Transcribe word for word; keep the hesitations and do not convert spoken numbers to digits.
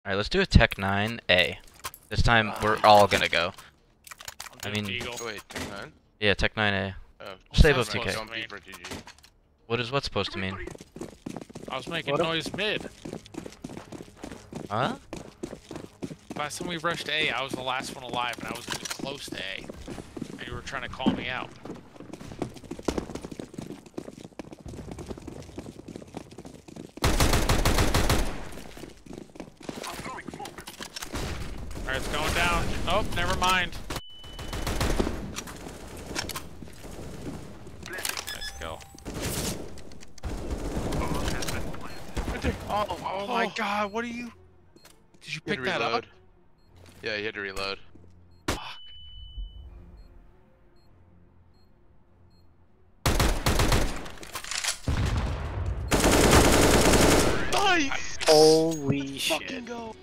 Alright, let's do a Tech nine A. This time we're all gonna go. I mean, Eagle. Oh, wait, Tech nine? Yeah, Tech nine A. Oh, Stay What's above that T K. supposed to mean? for T G. What is what supposed to mean? I was making What? noise mid. Huh? Last time we rushed A, I was the last one alive, and I was really close to A. And you were trying to call me out. Alright, it's going down. Oh, never mind. Nice kill. Oh, oh my Oh. god, what are you? Did you You had pick to that up? reload. Yeah, you had to reload. Nice! Holy shit. Fucking go.